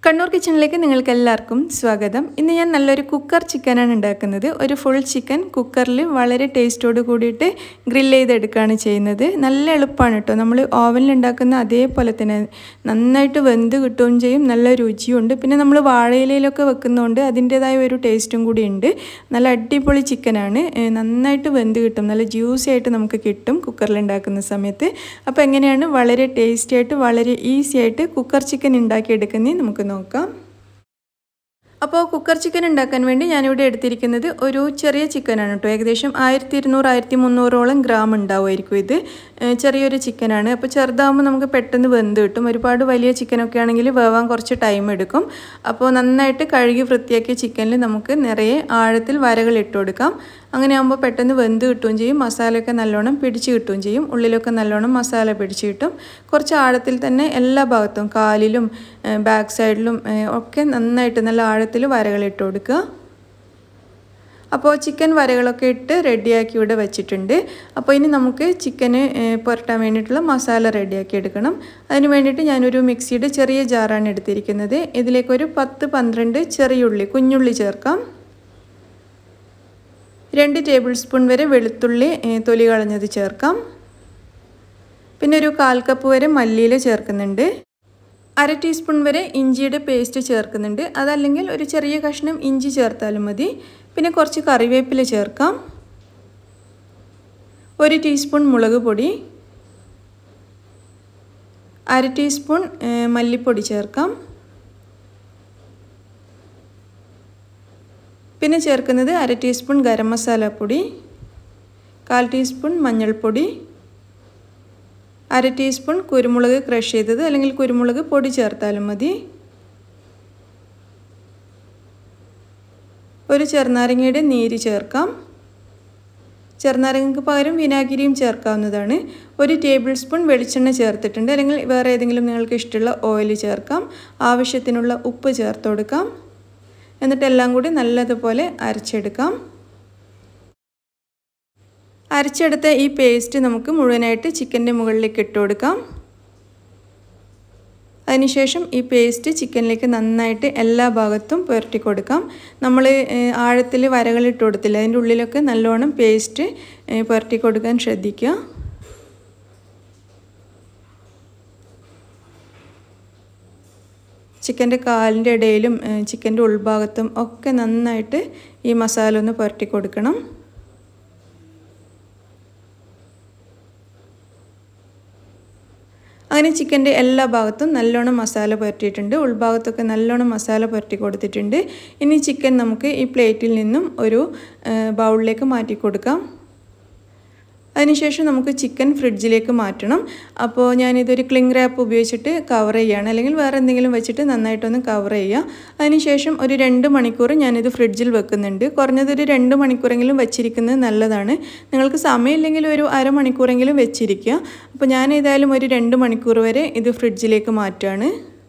കണ്ണൂർ കിച്ചണിലേക്ക് നിങ്ങൾക്ക് എല്ലാവർക്കും സ്വാഗതം. ഇന്ന് ഞാൻ നല്ലൊരു കുക്കർ ചിക്കനാണ് ഉണ്ടാക്കുന്നത്. ഒരു ഫുൾ ചിക്കൻ കുക്കറിൽ വളരെ ടേസ്റ്റോട് കൂടിയിട്ട് ഗ്രില്ല് ചെയ്തെടുക്കുകയാണ് ചെയ്യുന്നത്. നല്ല എളുപ്പമാണ് കേട്ടോ. നമ്മൾ ഓവനിൽ ഉണ്ടാക്കുന്ന അതേപോലെ തന്നെ നന്നായിട്ട് വെന്ത് കിട്ടുകയും ചെയ്യും, നല്ല രുചിയുണ്ട്. പിന്നെ നമ്മൾ വാഴയിലയിലൊക്കെ വെക്കുന്നതുകൊണ്ട് അതിൻ്റേതായ ഒരു ടേസ്റ്റും കൂടി ഉണ്ട്. നല്ല അടിപൊളി ചിക്കനാണ്, നന്നായിട്ട് വെന്ത് കിട്ടും, നല്ല ജ്യൂസി ആയിട്ട് നമുക്ക് കിട്ടും കുക്കറിൽ ഉണ്ടാക്കുന്ന സമയത്ത്. അപ്പോൾ എങ്ങനെയാണ് വളരെ ടേസ്റ്റി ആയിട്ട് വളരെ ഈസി ആയിട്ട് കുക്കർ ചിക്കൻ ഉണ്ടാക്കിയെടുക്കുന്നത് നമുക്ക് നോക്കാം. അപ്പോൾ കുക്കർ ചിക്കൻ ഉണ്ടാക്കാൻ വേണ്ടി ഞാനിവിടെ എടുത്തിരിക്കുന്നത് ഒരു ചെറിയ ചിക്കനാണ് കേട്ടോ. ഏകദേശം 1200-1300 ഗ്രാം ഉണ്ടാവുമായിരിക്കും. ഇത് ചെറിയൊരു ചിക്കനാണ്. അപ്പോൾ ചെറുതാകുമ്പോൾ നമുക്ക് പെട്ടെന്ന് വെന്ത് കിട്ടും. ഒരുപാട് വലിയ ചിക്കനൊക്കെ ആണെങ്കിൽ വേവാൻ കുറച്ച് ടൈം എടുക്കും. അപ്പോൾ നന്നായിട്ട് കഴുകി വൃത്തിയാക്കിയ ചിക്കനിൽ നമുക്ക് നിറയെ ആഴത്തിൽ വരകൾ ഇട്ട് കൊടുക്കാം. അങ്ങനെ ആകുമ്പോൾ പെട്ടെന്ന് വെന്ത് കിട്ടുകയും ചെയ്യും, മസാലയൊക്കെ നല്ലോണം പിടിച്ച് കിട്ടുകയും ചെയ്യും. ഉള്ളിലൊക്കെ നല്ലോണം മസാല പിടിച്ച് കിട്ടും. കുറച്ച് ആഴത്തിൽ തന്നെ എല്ലാ ഭാഗത്തും കാലിലും ബാക്ക് സൈഡിലും ഒക്കെ നന്നായിട്ട് നല്ല ആഴത്തിൽ വരകളിട്ട് കൊടുക്കുക. അപ്പോൾ ചിക്കൻ വരകളൊക്കെ ഇട്ട് റെഡിയാക്കി ഇവിടെ വെച്ചിട്ടുണ്ട്. അപ്പോൾ ഇനി നമുക്ക് ചിക്കന് പുരട്ടാൻ വേണ്ടിയിട്ടുള്ള മസാല റെഡിയാക്കി എടുക്കണം. അതിന് വേണ്ടിയിട്ട് ഞാനൊരു മിക്സിയുടെ ചെറിയ ജാറാണ് എടുത്തിരിക്കുന്നത്. ഇതിലേക്കൊരു 10-12 ചെറിയുള്ളി, കുഞ്ഞുള്ളി ചേർക്കാം. 2 ടേബിൾ സ്പൂൺ വരെ വെളുത്തുള്ളി തൊലി കളഞ്ഞത് ചേർക്കാം. പിന്നെ ഒരു 1/4 കപ്പ് വരെ മല്ലിയില ചേർക്കുന്നുണ്ട്. 1/2 ടീസ്പൂൺ വരെ ഇഞ്ചിയുടെ പേസ്റ്റ് ചേർക്കുന്നുണ്ട്. അതല്ലെങ്കിൽ ഒരു ചെറിയ കഷ്ണം ഇഞ്ചി ചേർത്താലും മതി. പിന്നെ കുറച്ച് കറിവേപ്പില ചേർക്കാം. 1 ടീസ്പൂൺ മുളക് പൊടി, 1/2 ടീസ്പൂൺ മല്ലിപ്പൊടി ചേർക്കാം. പിന്നെ ചേർക്കുന്നത് 1/2 ടീസ്പൂൺ ഗരം മസാല പൊടി, 1/4 ടീസ്പൂൺ മഞ്ഞൾപ്പൊടി, 1/2 ടീസ്പൂൺ കുരുമുളക് ക്രഷ് ചെയ്തത് അല്ലെങ്കിൽ കുരുമുളക് പൊടി ചേർത്താലും മതി. ഒരു ചെറുനാരങ്ങയുടെ നീര് ചേർക്കാം. ചെറുനാരങ്ങയ്ക്ക് പകരം വിനാഗിരിയും ചേർക്കാവുന്നതാണ്. 1 ടേബിൾ സ്പൂൺ വെളിച്ചെണ്ണ ചേർത്തിട്ടുണ്ട്, അല്ലെങ്കിൽ വേറെ ഏതെങ്കിലും നിങ്ങൾക്ക് ഇഷ്ടമുള്ള ഓയിൽ ചേർക്കാം. ആവശ്യത്തിനുള്ള ഉപ്പ് ചേർത്ത് കൊടുക്കാം. എന്നിട്ട് എല്ലാം കൂടി നല്ലതുപോലെ അരച്ചെടുക്കാം. അരച്ചെടുത്ത ഈ പേസ്റ്റ് നമുക്ക് മുഴുവനായിട്ട് ചിക്കൻ്റെ മുകളിലേക്ക് ഇട്ട് കൊടുക്കാം. അതിനുശേഷം ഈ പേസ്റ്റ് ചിക്കനിലേക്ക് നന്നായിട്ട് എല്ലാ ഭാഗത്തും പുരട്ടി കൊടുക്കാം. നമ്മൾ ആഴത്തിൽ വരകളിട്ട് കൊടുത്തില്ല, അതിൻ്റെ ഉള്ളിലൊക്കെ നല്ലോണം പേസ്റ്റ് പുരട്ടി കൊടുക്കാൻ ശ്രദ്ധിക്കുക. ചിക്കൻ്റെ കാലിൻ്റെ ഇടയിലും ചിക്കൻ്റെ ഉൾഭാഗത്തും ഒക്കെ നന്നായിട്ട് ഈ മസാല ഒന്ന് പുരട്ടി കൊടുക്കണം. അങ്ങനെ ചിക്കൻ്റെ എല്ലാ ഭാഗത്തും നല്ലോണം മസാല പുരട്ടിയിട്ടുണ്ട്. ഉൾഭാഗത്തൊക്കെ നല്ലോണം മസാല പുരട്ടി കൊടുത്തിട്ടുണ്ട്. ഇനി ചിക്കൻ നമുക്ക് ഈ പ്ലേറ്റിൽ നിന്നും ഒരു ബൗളിലേക്ക് മാറ്റി കൊടുക്കാം. അതിനുശേഷം നമുക്ക് ചിക്കൻ ഫ്രിഡ്ജിലേക്ക് മാറ്റണം. അപ്പോൾ ഞാനിതൊരു ക്ലിംഗ് റാപ്പ് ഉപയോഗിച്ചിട്ട് കവർ ചെയ്യുകയാണ്, അല്ലെങ്കിൽ വേറെ എന്തെങ്കിലും വെച്ചിട്ട് നന്നായിട്ടൊന്ന് കവർ ചെയ്യുക. അതിനുശേഷം ഒരു 2 മണിക്കൂർ ഞാനിത് ഫ്രിഡ്ജിൽ വെക്കുന്നുണ്ട്. കുറഞ്ഞതൊരു 2 മണിക്കൂറെങ്കിലും വെച്ചിരിക്കുന്നത് നല്ലതാണ്. നിങ്ങൾക്ക് സമയമില്ലെങ്കിൽ ഒരു അരമണിക്കൂറെങ്കിലും വെച്ചിരിക്കുക. അപ്പോൾ ഞാൻ ഏതായാലും ഒരു 2 മണിക്കൂർ വരെ ഇത് ഫ്രിഡ്ജിലേക്ക് മാറ്റുകയാണ്.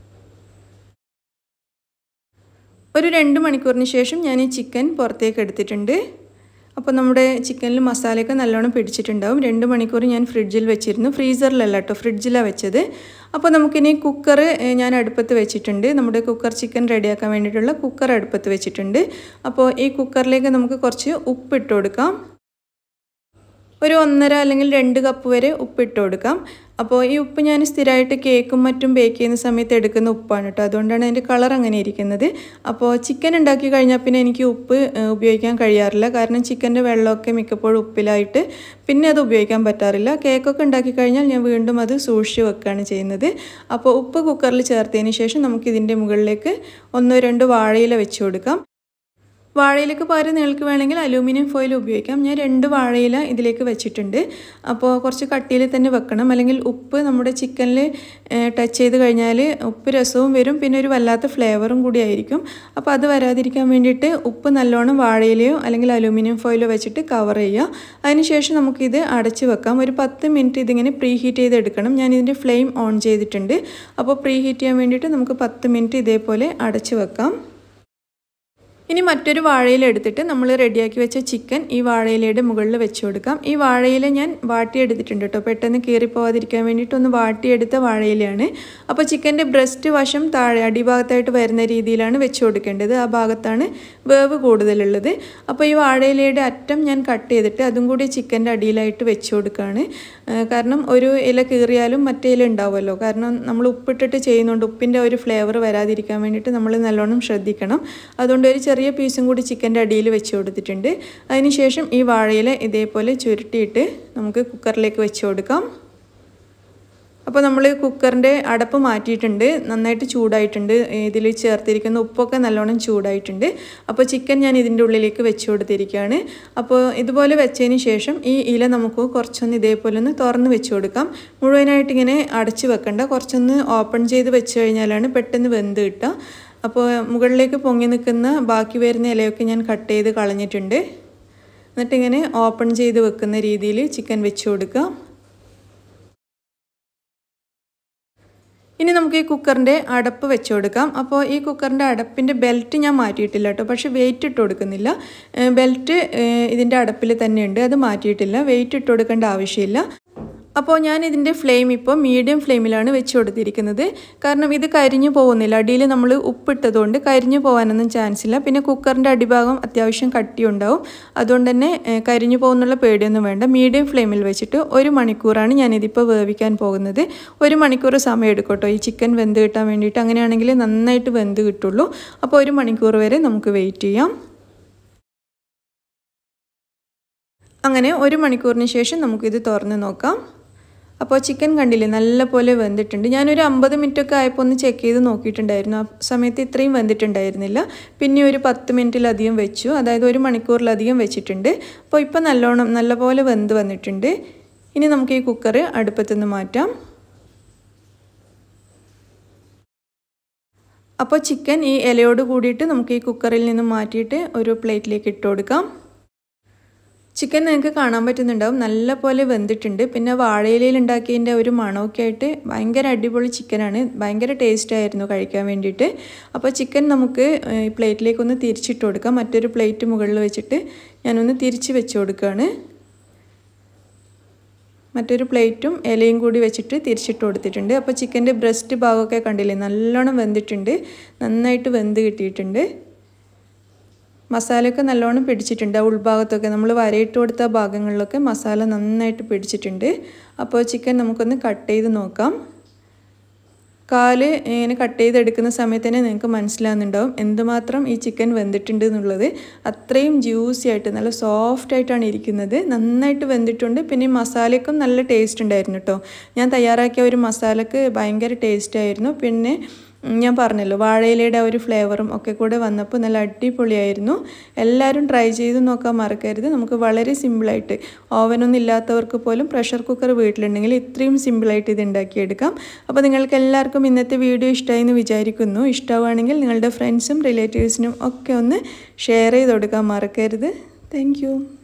ഒരു 2 മണിക്കൂറിന് ശേഷം ഞാൻ ഈ ചിക്കൻ പുറത്തേക്ക് എടുത്തിട്ടുണ്ട്. അപ്പോൾ നമ്മുടെ ചിക്കനിൽ മസാലയൊക്കെ നല്ലോണം പിടിച്ചിട്ടുണ്ടാവും. 2 മണിക്കൂർ ഞാൻ ഫ്രിഡ്ജിൽ വെച്ചിരുന്നു, ഫ്രീസറിലല്ല കേട്ടോ, ഫ്രിഡ്ജിലാണ് വെച്ചത്. അപ്പോൾ നമുക്കിനി കുക്കർ ഞാൻ അടുപ്പത്ത് വെച്ചിട്ടുണ്ട്. നമ്മുടെ കുക്കർ ചിക്കൻ റെഡിയാക്കാൻ വേണ്ടിയിട്ടുള്ള കുക്കർ അടുപ്പത്ത് വെച്ചിട്ടുണ്ട്. അപ്പോൾ ഈ കുക്കറിലേക്ക് നമുക്ക് കുറച്ച് ഉപ്പിട്ട് കൊടുക്കാം. ഒരു 1.5 അല്ലെങ്കിൽ 2 കപ്പ് വരെ ഉപ്പിട്ട് കൊടുക്കാം. അപ്പോൾ ഈ ഉപ്പ് ഞാൻ സ്ഥിരമായിട്ട് കേക്കും മറ്റും ബേക്ക് ചെയ്യുന്ന സമയത്ത് എടുക്കുന്ന ഉപ്പാണ് കേട്ടോ, അതുകൊണ്ടാണ് അതിൻ്റെ കളർ അങ്ങനെ ഇരിക്കുന്നത്. അപ്പോൾ ചിക്കൻ ഉണ്ടാക്കി കഴിഞ്ഞാൽ പിന്നെ എനിക്ക് ഉപ്പ് ഉപയോഗിക്കാൻ കഴിയാറില്ല, കാരണം ചിക്കൻ്റെ വെള്ളമൊക്കെ മിക്കപ്പോഴും ഉപ്പിലായിട്ട് പിന്നെ അത് ഉപയോഗിക്കാൻ പറ്റാറില്ല. കേക്കൊക്കെ ഉണ്ടാക്കി കഴിഞ്ഞാൽ ഞാൻ വീണ്ടും അത് സൂക്ഷിച്ച് വെക്കുകയാണ് ചെയ്യുന്നത്. അപ്പോൾ ഉപ്പ് കുക്കറിൽ ചേർത്തതിന് ശേഷം നമുക്കിതിൻ്റെ മുകളിലേക്ക് 1-2 വാഴയില വെച്ച് കൊടുക്കാം. വാഴയിലേക്ക് പകരം നിങ്ങൾക്ക് വേണമെങ്കിൽ അലൂമിനിയം ഫോയിൽ ഉപയോഗിക്കാം. ഞാൻ 2 വാഴയില ഇതിലേക്ക് വെച്ചിട്ടുണ്ട്. അപ്പോൾ കുറച്ച് കട്ടിയിൽ തന്നെ വെക്കണം, അല്ലെങ്കിൽ ഉപ്പ് നമ്മുടെ ചിക്കനിൽ ടച്ച് ചെയ്ത് കഴിഞ്ഞാൽ ഉപ്പ് രസവും വരും, പിന്നെ ഒരു വല്ലാത്ത ഫ്ലേവറും കൂടി ആയിരിക്കും. അപ്പോൾ അത് വരാതിരിക്കാൻ വേണ്ടിയിട്ട് ഉപ്പ് നല്ലോണം വാഴയിലയോ അല്ലെങ്കിൽ അലൂമിനിയം ഫോയിലോ വെച്ചിട്ട് കവർ ചെയ്യുക. അതിനുശേഷം നമുക്കിത് അടച്ച് വെക്കാം. ഒരു 10 മിനിറ്റ് ഇതിങ്ങനെ പ്രീ ഹീറ്റ് ചെയ്തെടുക്കണം. ഞാനിതിൻ്റെ ഫ്ലെയിം ഓൺ ചെയ്തിട്ടുണ്ട്. അപ്പോൾ പ്രീ ഹീറ്റ് ചെയ്യാൻ വേണ്ടിയിട്ട് നമുക്ക് 10 മിനിറ്റ് ഇതേപോലെ അടച്ച് വെക്കാം. ഇനി മറ്റൊരു വാഴയില എടുത്തിട്ട് നമ്മൾ റെഡിയാക്കി വെച്ച ചിക്കൻ ഈ വാഴയിലയുടെ മുകളിൽ വെച്ച് കൊടുക്കാം. ഈ വാഴയില ഞാൻ വാട്ടിയെടുത്തിട്ടുണ്ട് കേട്ടോ, പെട്ടെന്ന് കീറിപ്പോവാതിരിക്കാൻ വേണ്ടിയിട്ട് ഒന്ന് വാട്ടിയെടുത്ത വാഴയിലയാണ്. അപ്പോൾ ചിക്കൻ്റെ ബ്രസ്റ്റ് വശം താഴെ അടിഭാഗത്തായിട്ട് വരുന്ന രീതിയിലാണ് വെച്ച് കൊടുക്കേണ്ടത്. ആ ഭാഗത്താണ് വേവ് കൂടുതലുള്ളത്. അപ്പോൾ ഈ വാഴയിലയുടെ അറ്റം ഞാൻ കട്ട് ചെയ്തിട്ട് അതും കൂടി ചിക്കൻ്റെ അടിയിലായിട്ട് വെച്ച് കൊടുക്കുകയാണ്. കാരണം ഒരു ഇല കീറിയാലും മറ്റേ ഇല ഉണ്ടാവുമല്ലോ, കാരണം നമ്മൾ ഉപ്പിട്ടിട്ട് ചെയ്യുന്നുണ്ട്, ഉപ്പിൻ്റെ ഒരു ഫ്ലേവർ വരാതിരിക്കാൻ വേണ്ടിയിട്ട് നമ്മൾ നല്ലോണം ശ്രദ്ധിക്കണം. അതുകൊണ്ട് ഒരു ചെറിയ പീസും കൂടി ചിക്കൻ്റെ അടിയിൽ വെച്ച് കൊടുത്തിട്ടുണ്ട്. അതിനുശേഷം ഈ വാഴയില ഇതേപോലെ ചുരുട്ടിയിട്ട് നമുക്ക് കുക്കറിലേക്ക് വെച്ച് കൊടുക്കാം. അപ്പോൾ നമ്മൾ കുക്കറിൻ്റെ അടപ്പ് മാറ്റിയിട്ടുണ്ട്, നന്നായിട്ട് ചൂടായിട്ടുണ്ട്. ഇതിൽ ചേർത്തിരിക്കുന്ന ഉപ്പൊക്കെ നല്ലോണം ചൂടായിട്ടുണ്ട്. അപ്പോൾ ചിക്കൻ ഞാൻ ഇതിൻ്റെ ഉള്ളിലേക്ക് വെച്ച് കൊടുത്തിരിക്കുകയാണ്. അപ്പോൾ ഇതുപോലെ വെച്ചതിന് ശേഷം ഈ ഇല നമുക്ക് കുറച്ചൊന്ന് ഇതേപോലെ ഒന്ന് തുറന്ന് വെച്ച് കൊടുക്കാം. മുഴുവനായിട്ട് ഇങ്ങനെ അടച്ച് വെക്കണ്ട, കുറച്ചൊന്ന് ഓപ്പൺ ചെയ്ത് വെച്ച് കഴിഞ്ഞാലാണ് പെട്ടെന്ന് വെന്ത് കിട്ടുക. അപ്പോൾ മുകളിലേക്ക് പൊങ്ങി നിൽക്കുന്ന ബാക്കി വരുന്ന ഇലയൊക്കെ ഞാൻ കട്ട് ചെയ്ത് കളഞ്ഞിട്ടുണ്ട്. എന്നിട്ടിങ്ങനെ ഓപ്പൺ ചെയ്ത് വെക്കുന്ന രീതിയിൽ ചിക്കൻ വെച്ച് കൊടുക്കുക. ഇനി നമുക്ക് ഈ കുക്കറിൻ്റെ അടപ്പ് വെച്ച് കൊടുക്കാം. അപ്പോൾ ഈ കുക്കറിൻ്റെ അടപ്പിൻ്റെ ബെൽറ്റ് ഞാൻ മാറ്റിയിട്ടില്ല കേട്ടോ, പക്ഷേ വെയിറ്റ് ഇട്ട് കൊടുക്കുന്നില്ല. ബെൽറ്റ് ഇതിൻ്റെ അടപ്പിൽ തന്നെയുണ്ട്, അത് മാറ്റിയിട്ടില്ല. വെയിറ്റ് ഇട്ട് കൊടുക്കേണ്ട ആവശ്യമില്ല. അപ്പോൾ ഞാൻ ഇതിൻ്റെ ഫ്ലെയിം ഇപ്പോൾ മീഡിയം ഫ്ലെയിമിലാണ് വെച്ച് കൊടുത്തിരിക്കുന്നത്. കാരണം ഇത് കരിഞ്ഞു പോകുന്നില്ല, അടിയിൽ നമ്മൾ ഉപ്പിട്ടതുകൊണ്ട് കരിഞ്ഞു പോകാനൊന്നും ചാൻസ് ഇല്ല. പിന്നെ കുക്കറിൻ്റെ അടിഭാഗം അത്യാവശ്യം കട്ടിയുണ്ടാവും, അതുകൊണ്ട് തന്നെ കരിഞ്ഞു പോകുന്നുള്ള പേടിയൊന്നും വേണ്ട. മീഡിയം ഫ്ലെയിമിൽ വെച്ചിട്ട് 1 മണിക്കൂറാണ് ഞാനിതിപ്പോൾ വേവിക്കാൻ പോകുന്നത്. 1 മണിക്കൂർ സമയം എടുക്കും കേട്ടോ ഈ ചിക്കൻ വെന്ത് കിട്ടാൻ വേണ്ടിയിട്ട്. അങ്ങനെയാണെങ്കിൽ നന്നായിട്ട് വെന്ത് കിട്ടുള്ളൂ. അപ്പോൾ 1 മണിക്കൂർ വരെ നമുക്ക് വെയിറ്റ് ചെയ്യാം. അങ്ങനെ 1 മണിക്കൂറിന് ശേഷം നമുക്കിത് തുറന്ന് നോക്കാം. അപ്പോൾ ചിക്കൻ കണ്ടില്ലേ നല്ലപോലെ വെന്തിട്ടുണ്ട്. ഞാനൊരു 50 മിനിറ്റൊക്കെ ആയപ്പോൾ ഒന്ന് ചെക്ക് ചെയ്ത് നോക്കിയിട്ടുണ്ടായിരുന്നു. ആ സമയത്ത് ഇത്രയും വെന്തിട്ടുണ്ടായിരുന്നില്ല. പിന്നെ ഒരു 10 മിനിറ്റിലധികം വെച്ചു, അതായത് 1 മണിക്കൂറിലധികം വെച്ചിട്ടുണ്ട്. അപ്പോൾ ഇപ്പോൾ നല്ലപോലെ വെന്ത് വന്നിട്ടുണ്ട്. ഇനി നമുക്ക് ഈ കുക്കർ അടുപ്പത്തുനിന്ന് മാറ്റാം. അപ്പോൾ ചിക്കൻ ഈ ഇലയോട് കൂടിയിട്ട് നമുക്ക് ഈ കുക്കറിൽ നിന്ന് മാറ്റിയിട്ട് ഒരു പ്ലേറ്റിലേക്ക് ഇട്ട് കൊടുക്കാം. ചിക്കൻ നിങ്ങൾക്ക് കാണാൻ പറ്റുന്നുണ്ടാവും നല്ലപോലെ വെന്തിട്ടുണ്ട്. പിന്നെ വാഴയിലയിൽ ഉണ്ടാക്കിയതിൻ്റെ ഒരു മണമൊക്കെ ആയിട്ട് ഭയങ്കര അടിപൊളി ചിക്കനാണ്, ഭയങ്കര ടേസ്റ്റ് ആയിരുന്നു കഴിക്കാൻ വേണ്ടിയിട്ട്. അപ്പോൾ ചിക്കൻ നമുക്ക് ഈ പ്ലേറ്റിലേക്കൊന്ന് തിരിച്ചിട്ട് കൊടുക്കാം. മറ്റൊരു പ്ലേറ്റ് മുകളിൽ വെച്ചിട്ട് ഞാനൊന്ന് തിരിച്ച് വെച്ച് കൊടുക്കുകയാണ്. മറ്റൊരു പ്ലേറ്റും ഇലയും കൂടി വെച്ചിട്ട് തിരിച്ചിട്ട് കൊടുത്തിട്ടുണ്ട്. അപ്പോൾ ചിക്കൻ്റെ ബ്രസ്റ്റ് ഭാഗമൊക്കെ കണ്ടില്ലേ നല്ലോണം വെന്തിട്ടുണ്ട്, നന്നായിട്ട് വെന്ത് കിട്ടിയിട്ടുണ്ട്. മസാലയൊക്കെ നല്ലോണം പിടിച്ചിട്ടുണ്ട്. ആ ഉൾഭാഗത്തൊക്കെ നമ്മൾ വരയിട്ട് കൊടുത്ത ഭാഗങ്ങളിലൊക്കെ മസാല നന്നായിട്ട് പിടിച്ചിട്ടുണ്ട്. അപ്പോൾ ചിക്കൻ നമുക്കൊന്ന് കട്ട് ചെയ്ത് നോക്കാം. കാല് ഇങ്ങനെ കട്ട് ചെയ്തെടുക്കുന്ന സമയത്ത് തന്നെ നിങ്ങൾക്ക് മനസ്സിലാകുന്നുണ്ടാവും എന്തുമാത്രം ഈ ചിക്കൻ വെന്തിട്ടുണ്ട് എന്നുള്ളത്. അത്രയും ജ്യൂസി ആയിട്ട് നല്ല സോഫ്റ്റ് ആയിട്ടാണ് ഇരിക്കുന്നത്, നന്നായിട്ട് വെന്തിട്ടുണ്ട്. പിന്നെ മസാലയ്ക്കും നല്ല ടേസ്റ്റ് ഉണ്ടായിരുന്നു കേട്ടോ. ഞാൻ തയ്യാറാക്കിയ ഒരു മസാലയ്ക്ക് ഭയങ്കര ടേസ്റ്റ് ആയിരുന്നു. പിന്നെ ഞാൻ പറഞ്ഞല്ലോ വാഴയിലയുടെ ഒരു ഫ്ലേവറും ഒക്കെ കൂടെ വന്നപ്പോൾ നല്ല അടിപൊളിയായിരുന്നു. എല്ലാവരും ട്രൈ ചെയ്ത് നോക്കാൻ മറക്കരുത്. നമുക്ക് വളരെ സിമ്പിളായിട്ട്, ഓവനൊന്നും ഇല്ലാത്തവർക്ക് പോലും പ്രഷർ കുക്കർ വീട്ടിലുണ്ടെങ്കിൽ ഇത്രയും സിമ്പിളായിട്ട് ഇത് ഉണ്ടാക്കിയെടുക്കാം. അപ്പോൾ നിങ്ങൾക്ക് എല്ലാവർക്കും ഇന്നത്തെ വീഡിയോ ഇഷ്ടമായി എന്ന് വിചാരിക്കുന്നു. ഇഷ്ടമാണെങ്കിൽ നിങ്ങളുടെ ഫ്രണ്ട്സും റിലേറ്റീവ്സിനും ഒക്കെ ഒന്ന് ഷെയർ ചെയ്ത് കൊടുക്കാൻ മറക്കരുത്. താങ്ക്